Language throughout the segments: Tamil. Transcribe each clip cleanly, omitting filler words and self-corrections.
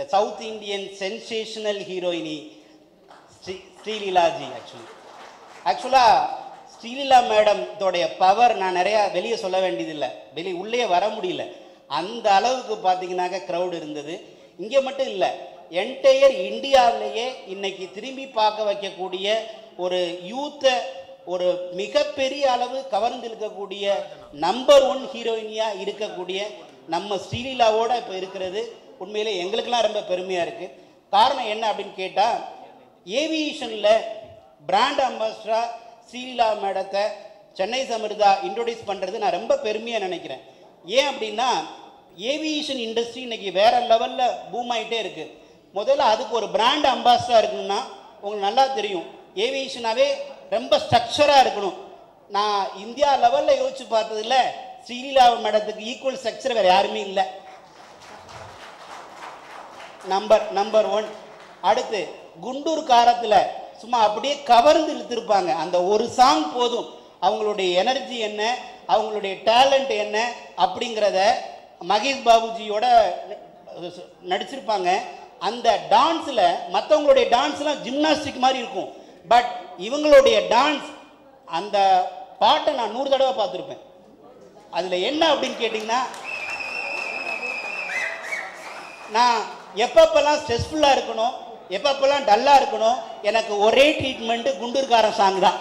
சவுத் இந்தியன் சென்சேஷனல் ஹீரோயினி ஸ்ரீலீலாஜி. ஆக்சுவலாக ஸ்ரீலீலா மேடத்தோடைய பவர் நான் நிறையா வெளியே சொல்ல வேண்டியதில்லை, வெளியே உள்ளே வர முடியல. அந்த அளவுக்கு பார்த்தீங்கன்னாக்க க்ரௌட் இருந்தது. இங்கே மட்டும் இல்லை, என்டையர் இந்தியாவிலேயே இன்னைக்கு திரும்பி பார்க்க வைக்கக்கூடிய ஒரு யூத்தை ஒரு மிகப்பெரிய அளவு கவர்ந்து இருக்கக்கூடிய நம்பர் 1 ஹீரோயினியாக இருக்கக்கூடிய நம்ம ஸ்ரீலீலாவோட இப்போ இருக்கிறது உண்மையிலே எங்களுக்கெல்லாம் ரொம்ப பெருமையாக இருக்குது. காரணம் என்ன அப்படின்னு கேட்டால், ஏவியேஷனில் பிராண்ட் அம்பாசிடராக ஸ்ரீலீலா மேடத்தை சென்னை சமிர்தா இன்ட்ரோடியூஸ் பண்ணுறது நான் ரொம்ப பெருமையாக நினைக்கிறேன். ஏன் அப்படின்னா, ஏவியேஷன் இண்டஸ்ட்ரி இன்னைக்கு வேற லெவலில் பூம் ஆகிட்டே இருக்குது. முதல்ல அதுக்கு ஒரு பிராண்ட் அம்பாசிடராக இருக்கணும்னா உங்களுக்கு நல்லா தெரியும், ஏவியேஷனாகவே ரொம்ப ஸ்ட்ரக்சராக இருக்கணும். நான் இந்தியா லெவலில் யோசிச்சு பார்த்ததில்ல, ஸ்ரீலீலா மேடத்துக்கு ஈக்குவல் ஸ்ட்ரக்சர் வேறு யாருமே இல்லை. நம்பர் 1. அடுத்து குண்டூர் காரத்தில் சும்மா அப்படியே கவர்ந்து இழுத்துருப்பாங்க. அந்த ஒரு சாங் போதும், அவங்களுடைய எனர்ஜி என்ன, அவங்களுடைய டேலண்ட் என்ன அப்படிங்கிறத மகேஷ் பாபுஜியோட நடிச்சிருப்பாங்க. அந்த டான்ஸில் மற்றவங்களுடைய டான்ஸ்லாம் ஜிம்னாஸ்டிக் மாதிரி இருக்கும், பட் இவங்களுடைய டான்ஸ் அந்த பாட்டை நான் 100 தடவை பார்த்துருப்பேன். அதில் என்ன அப்படின்னு கேட்டிங்கன்னா, நான் எப்பப்பெல்லாம் ஸ்ட்ரெஸ்ஃபுல்லாக இருக்கணும், எப்பப்பெல்லாம் டல்லாக இருக்கணும், எனக்கு ஒரே ட்ரீட்மெண்ட்டு குண்டூர்காரன் சாங் தான்.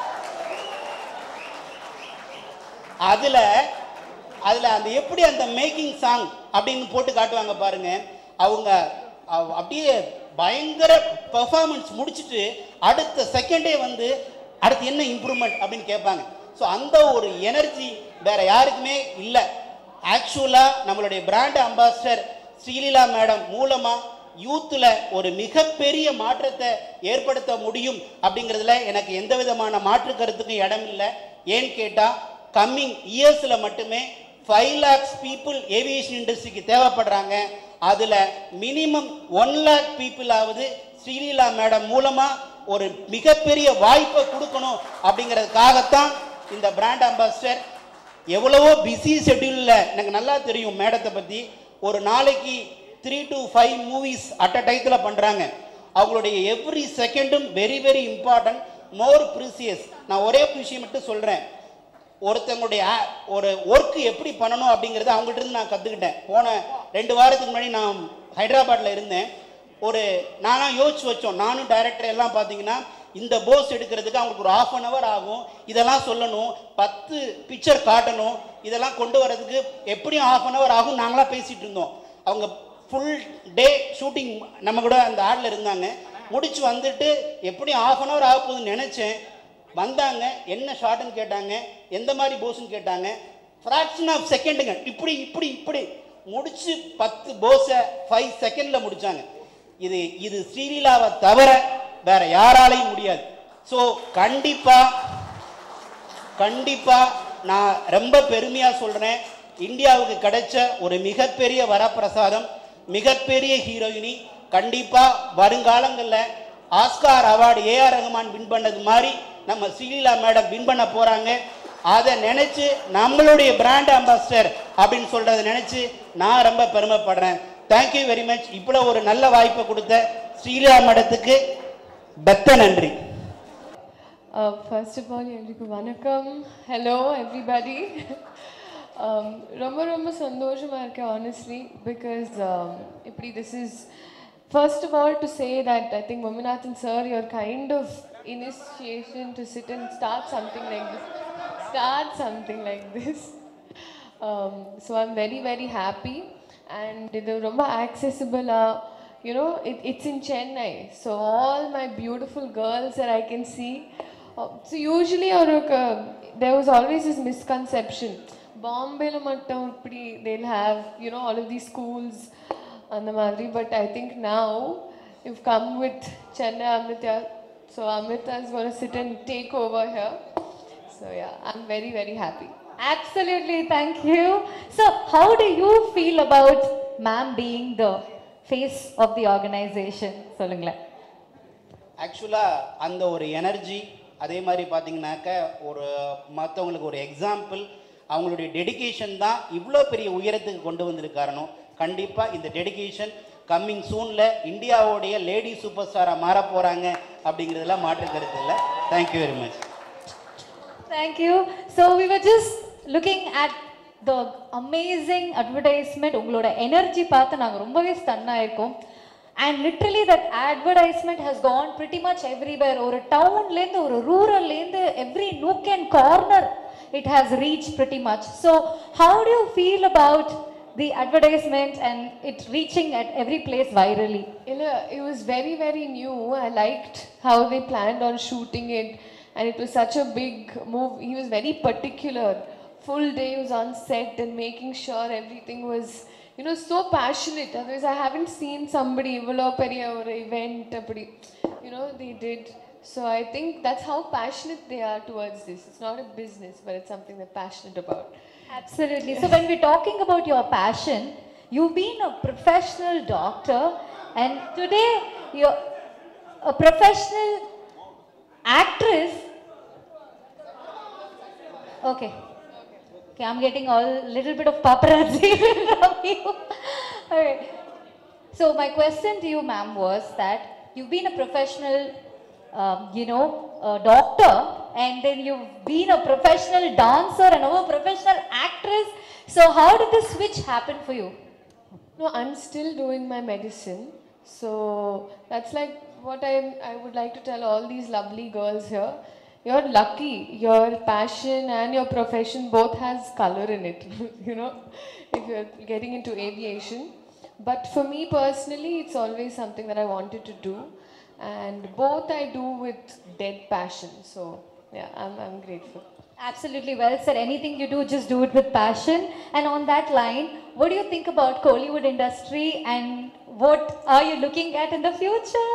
அதில் அந்த எப்படி அந்த மேக்கிங் சாங் அப்படின்னு போட்டு காட்டுவாங்க பாருங்க. அவங்க அப்படியே பயங்கர பெர்ஃபார்மன்ஸ் முடிச்சுட்டு அடுத்த செகண்டே வந்து அடுத்து என்ன இம்ப்ரூவ்மெண்ட் அப்படின்னு கேட்பாங்க. ஸோ அந்த ஒரு எனர்ஜி வேற யாருக்குமே இல்லை. ஆக்சுவலாக நம்மளுடைய பிராண்ட் அம்பாசிடர் ஸ்ரீலீலா மேடம் மூலமாக யூத்தில் ஒரு மிகப்பெரிய மாற்றத்தை ஏற்படுத்த முடியும் அப்படிங்கிறதுல எனக்கு எந்த விதமான மாற்று கருத்துக்கும் இடம் இல்லை. ஏன்னு கேட்டால், கம்மிங் இயர்ஸில் மட்டுமே 5 lakhs people ஏவியேஷன் இண்டஸ்ட்ரிக்கு தேவைப்படுறாங்க. அதில் மினிமம் 1 lakh people ஆவது ஸ்ரீலீலா மேடம் மூலமாக ஒரு மிகப்பெரிய வாய்ப்பை கொடுக்கணும் அப்படிங்கிறதுக்காகத்தான் இந்த பிராண்ட் அம்பாசிடர். எவ்வளவோ பிஸி ஷெட்யூலில் எனக்கு நல்லா தெரியும் மேடத்தை பற்றி. ஒரு நாளைக்கு 3 to 5 மூவிஸ் அட் அ டைத்தில் பண்ணுறாங்க. அவங்களுடைய எவ்ரி செகண்டும் very very important, more precious. நான் ஒரே விஷயம் மட்டும் சொல்கிறேன், ஒருத்தங்களுடைய ஒரு ஒர்க்கு எப்படி பண்ணணும் அப்படிங்கிறத அவங்கள்ட்ட இருந்து நான் கற்றுக்கிட்டேன். போன 2 வாரத்துக்கு முன்னாடி நான் ஹைதராபாத்தில் இருந்தேன். நானாக யோசிச்சு வச்சோம், நானும் டைரக்டர் எல்லாம் பார்த்தீங்கன்னா, இந்த போஸ் எடுக்கிறதுக்கு அவங்களுக்கு ஒரு 1/2 hour ஆகும், இதெல்லாம் சொல்லணும், 10 பிக்சர் காட்டணும், இதெல்லாம் கொண்டு வரதுக்கு எப்படியும் 1/2 hour ஆகும் நாங்களாம் பேசிகிட்டு இருந்தோம். அவங்க ஃபுல் டே ஷூட்டிங் நம்ம கூட அந்த ஆடில் இருந்தாங்க. முடிச்சு வந்துட்டு எப்படியும் 1/2 hour ஆக போகுதுன்னு நினச்சேன். வந்தாங்க, என்ன ஷார்ட்னு கேட்டாங்க, எந்த மாதிரி போஸ்ன்னு கேட்டாங்க. ஃப்ராக்ஷன் ஆஃப் செகண்டுங்க, இப்படி இப்படி இப்படி முடிச்சு 10 போஸை 5 செகண்டில் முடித்தாங்க. இது ஸ்ரீலீலாவை தவிர வேற யாராலையும் முடியாது. ஸோ கண்டிப்பாக நான் ரொம்ப பெருமையாக சொல்கிறேன், இந்தியாவுக்கு கிடைச்ச ஒரு மிகப்பெரிய வரப்பிரசாதம், மிகப்பெரிய ஹீரோயினி. கண்டிப்பாக வருங்காலங்களில் Oscar award A R Rahman win பண்ணது மாதிரி நம்ம ஸ்ரீலீலா மேடம் வின் பண்ண போகிறாங்க. அதை நினச்சி நம்மளுடைய பிராண்ட் அம்பாசிடர் அப்படின்னு சொல்கிறத நினச்சி நான் ரொம்ப பெருமைப்படுறேன். Thank you very much. இவ்வளோ ஒரு நல்ல வாய்ப்பை கொடுத்த ஸ்ரீலீலா மேடத்துக்கு பெத்த நன்றி. First of all, everyone, வணக்கம். Hello everybody. ரொம்ப ரொம்ப சந்தோஷமாக இருக்கேன் honestly, because this is first of all to say that I think Vamanathan sir, your kind of initiation to sit and start something like this. So I'm very very happy, and இது ரொம்ப accessible. You know, it's in Chennai, so all my beautiful girls that I can see. So usually there was always this misconception, Bombay la mattum ipdi they'll have, you know, all of these schools and the madri, but I think now you've come with Chennai Amrita, so Amrita is going to sit and take over here. So yeah, I'm very very happy. Absolutely, thank you. So how do you feel about ma'am being the face of the organization? சொல்லுங்களேன். ஆக்சுவலாக அந்த ஒரு எனர்ஜி, அதே மாதிரி பார்த்தீங்கன்னாக்க ஒரு மற்றவங்களுக்கு ஒரு எக்ஸாம்பிள், அவங்களுடைய டெடிகேஷன் தான் இவ்வளோ பெரிய உயரத்துக்கு கொண்டு வந்திருக்காரணும். கண்டிப்பாக இந்த டெடிகேஷன் கம்மிங் சூனில் இந்தியாவோடைய லேடி சூப்பர் ஸ்டாராக மாற போகிறாங்க அப்படிங்கிறதெல்லாம் மாற்று கருத்து இல்லை. Thank you very much. Thank you. So we were just looking at the amazing advertisement. உங்களோட எனர்ஜி பார்த்து நாங்கள் ரொம்பவே ஸ்டன் ஆயிருக்கோம். And literally that advertisement has gone pretty much everywhere. ஒரு டவுன்லேருந்து ஒரு ரூரல்லேருந்து every nook and corner it has reached pretty much. So how do you feel about the advertisement and it reaching at every place virally? It was very, very new. I liked how they planned on shooting it, and it was such a big move. He was very particular. Full day was on set and making sure everything was, so passionate. Otherwise, I haven't seen somebody evolo periya or event appadi, they did. So I think that's how passionate they are towards this. It's not a business, but it's something they're passionate about. Absolutely. So when we're talking about your passion, you've been a professional doctor and today you're a professional actress. Okay. Okay, I'm getting all little bit of paparazzi from you. Okay. So my question to you, ma'am, was that you've been a professional, doctor, and then you've been a professional dancer and now a professional actress. So how did this switch happen for you? No, I'm still doing my medicine. So that's like what I would like to tell all these lovely girls here. You're lucky. Your passion and your profession both has color in it, if you're getting into aviation. But for me personally, it's always something that I wanted to do. And both I do with dead passion. So yeah, I'm grateful. Absolutely well said. Anything you do, just do it with passion. And on that line, what do you think about Kollywood industry and what are you looking at in the future?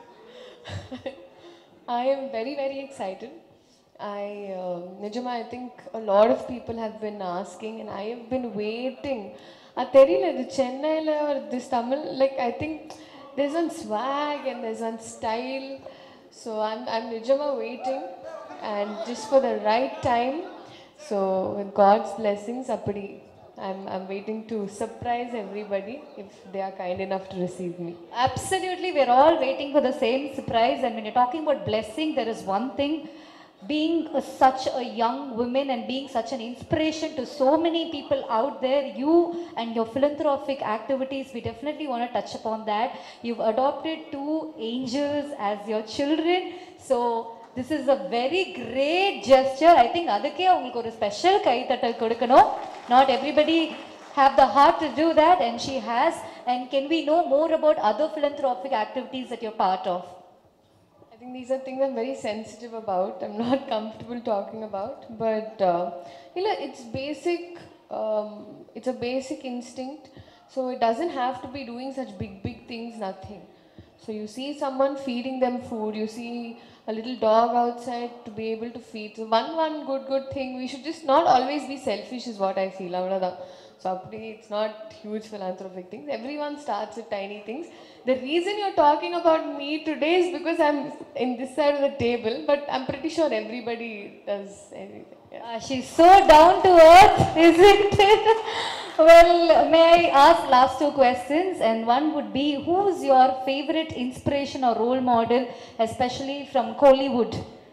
I am very, very excited. Nijama, I think a lot of people have been asking and I have been waiting. Theriyala idu Chennai or this Tamil, like I think there's one swag and there's one style. So I'm Nijama waiting and just for the right time. So with God's blessings, appadi I'm waiting to surprise everybody if they are kind enough to receive me. Absolutely, we're all waiting for the same surprise. And when you're talking about blessing, there is one thing. Being such a young woman and being such an inspiration to so many people out there, you and your philanthropic activities, we definitely want to touch upon that. You've adopted 2 angels as your children. So this is a very great gesture. I think adukke ungalku oru special kai tattal kodukano. Not everybody have the heart to do that, and she has. And can we know more about other philanthropic activities that you're part of? I think these are things I'm very sensitive about. I'm not comfortable talking about, but it's basic. It's a basic instinct. So it doesn't have to be doing such big things. Nothing. So you see someone feeding them food. You see a little dog outside to be able to feed. So one good thing. We should just not always be selfish, is what I feel. So it's not huge philanthropic things. Everyone starts with tiny things. The reason you're talking about me today is because I'm in this side of the table, but I'm pretty sure everybody does anything. Yeah. She's so down to earth, isn't it? Well, may I ask last 2 questions, and one would be, who's your favorite inspiration or role model, especially from Kollywood?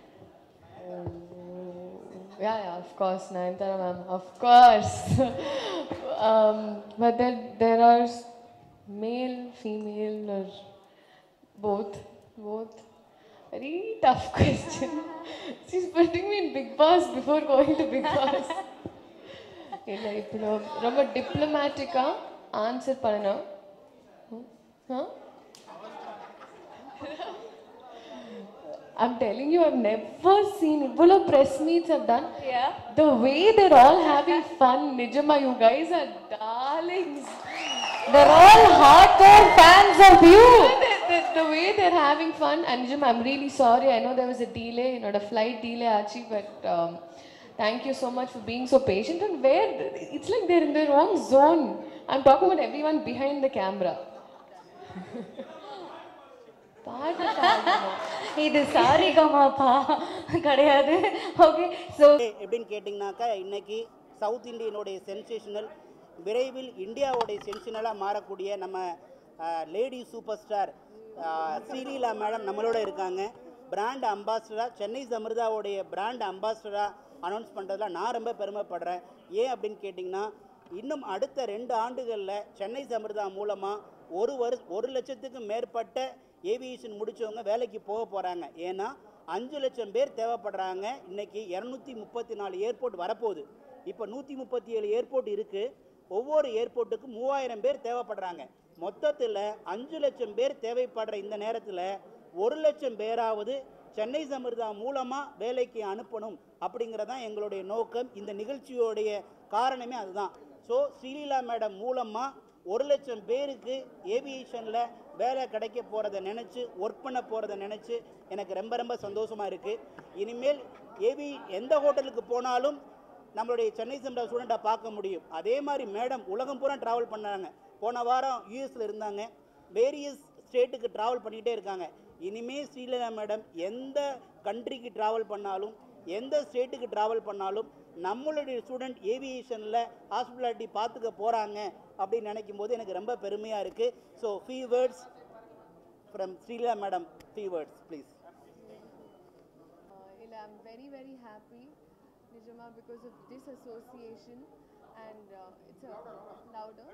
Yeah, of course, Nayanthara ma'am, of course. But there are male, female, or both. Very tough question. She's putting me in Big Boss before going to Big Boss. ரொம்ப டிப்ளமேட்டிக்கா ஆன்சர் பண்ணணும். I'm telling you, I've never seen Ivolo press meets I've done. Yeah. The way they're all having fun, Nijama, you guys are darlings. They're all hardcore fans of you. The way they're having fun, and Nijama, I'm really sorry. I know there was a delay, a flight delay, Achi, but thank you so much for being so patient. And where it's like they're in their own zone. I'm talking about everyone behind the camera. இது சாரிகமாப்பா கிடையாது. ஓகே, ஸோ எப்படின்னு கேட்டிங்கனாக்கா, இன்னைக்கு சவுத் இந்தியனுடைய சென்சேஷனல், விரைவில் இந்தியாவுடைய சென்சேஷனலாக மாறக்கூடிய நம்ம lady super star Sreeleela madam நம்மளோட இருக்காங்க. பிராண்ட் அம்பாசிடராக சென்னை சமிர்தாவுடைய பிராண்ட் அம்பாசிடராக அனௌன்ஸ் பண்ணுறதுல நான் ரொம்ப பெருமைப்படுறேன். ஏன் அப்படின்னு கேட்டிங்கன்னா, இன்னும் அடுத்த 2 ஆண்டுகளில் சென்னை சமிர்தா மூலமாக 1 லட்சத்துக்கும் மேற்பட்ட ஏவியேஷன் முடித்தவங்க வேலைக்கு போக போகிறாங்க. ஏன்னா 5 லட்சம் பேர் தேவைப்படுறாங்க. இன்றைக்கி 234 ஏர்போர்ட் வரப்போகுது. இப்போ 137 ஏர்போர்ட் இருக்குது. ஒவ்வொரு ஏர்போர்ட்டுக்கும் 3000 பேர் தேவைப்படுறாங்க. மொத்தத்தில் 5 லட்சம் பேர் தேவைப்படுற இந்த நேரத்தில் 1 லட்சம் பேராவது சென்னை சமிர்தா மூலமாக வேலைக்கு அனுப்பணும் அப்படிங்கிறதான் எங்களுடைய நோக்கம். இந்த நிகழ்ச்சியோடைய காரணமே அதுதான். ஸோ ஸ்ரீலீலா மேடம் மூலமாக 1 லட்சம் பேருக்கு ஏவியேஷனில் வேலை கிடைக்க போகிறத நினச்சி, ஒர்க் பண்ண போகிறத நினச்சி எனக்கு ரொம்ப ரொம்ப சந்தோஷமாக இருக்குது. இனிமேல் எந்த ஹோட்டலுக்கு போனாலும் நம்மளுடைய சென்னை சமிர்தா ஸ்டூடெண்ட்டை பார்க்க முடியும். அதே மாதிரி மேடம் உலகம் பூரா ட்ராவல் பண்ணாங்க. போன வாரம் யூஎஸில் இருந்தாங்க. வேரியஸ் ஸ்டேட்டுக்கு ட்ராவல் பண்ணிகிட்டே இருக்காங்க. இனிமேல் ஸ்ரீலீலா மேடம் எந்த கண்ட்ரிக்கு ட்ராவல் பண்ணாலும், எந்த ஸ்டேட்டுக்கு ட்ராவல் பண்ணாலும் நம்மளுடைய ஸ்டூடெண்ட் ஏவியேஷனில் ஹாஸ்பிட்டாலிட்டி பார்த்துக்க போகிறாங்க அப்படின்னு நினைக்கும் போது எனக்கு ரொம்ப பெருமையாக இருக்குது. So few words from Sreeleela madam, few words please. I'm very very happy, Nijama, because of this association, and it's a louder.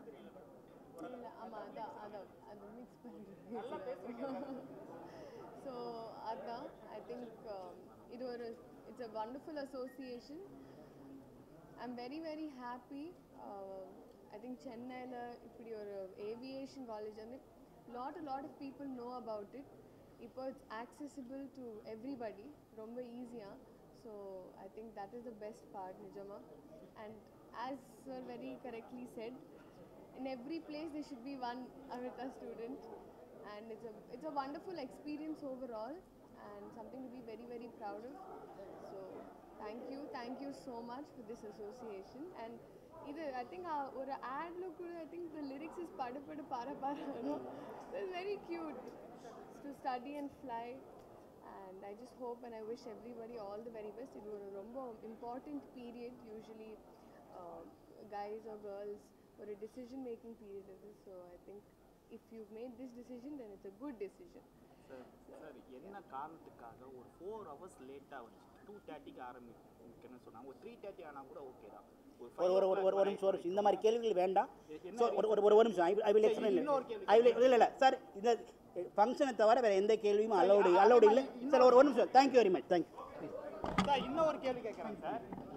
Ada mix பண்ணிருக்கேன். So Adna, I think it's a wonderful association. I'm very very happy. I think Chennai la இப்படி ஒரு aviation college and lot of people know about it. இப்போ it's accessible to everybody, ரொம்ப easy. So I think that is the best part, Nijama. And as sir very correctly said, in every place there should be one Amrita student, and it's a wonderful experience overall and something to be very very proud of. So thank you so much for this association. And I think or ad look, I think the lyrics is pada para para, no? It's very cute to study and fly. And I just hope and I wish everybody all the very best. It was a romba important period, usually guys or girls, for a decision making period of this. So I think if you've made this decision, then it's a good decision. Sir என்ன காரணத்துக்காக ஒரு 4 hours லேட்டாக வந்துச்சு? 2:30க்கு ஆரம்பிக்கணும்னு சொன்னாங்க. ஒரு 3:30 ஆனால் கூட ஓகே தான். ஒரு நிமிஷம், இந்த மாதிரி கேள்விகள் வேண்டாம். ஒரு நிமிஷம், ஐ வில் எக்ஸ்பிளைன். இல்லை சார், இந்த ஃபங்க்ஷனை தவிர வேறு எந்த கேள்வியும் அலௌடு இல்லை சார். ஒரு நிமிஷம். Thank you very much. Thank you sir. இன்னும் ஒரு கேள்வி கேட்குறேன் சார்.